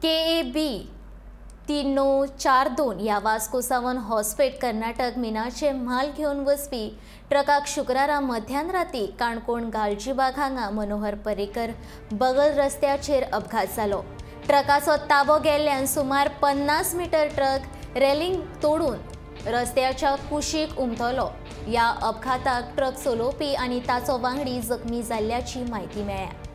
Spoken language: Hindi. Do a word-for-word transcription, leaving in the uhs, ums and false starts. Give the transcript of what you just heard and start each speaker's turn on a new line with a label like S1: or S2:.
S1: के ए बी तीन णव चार दोन ह्या वास्को सावन हॉस्पेट कर्नाटक मिनाचे म्हाल घेवन वचपी ट्रकाक शुक्रारा मध्यान राती काणकोण गालजीबाग हांगा मनोहर पर्रीकर बगल रस्त्याचेर अपघात जालो। ट्रकाचो ताबो गेल्ल्यान सुमार पन्नास मीटर ट्रक रेलिंग तोडून रस्त्याच्या कुशीक उमटलो। ह्या अपघाताक ट्रक चलोवपी आनी ताचो वांगडी जखमी जाल्ल्याची म्हायती मेळ्ळ्या।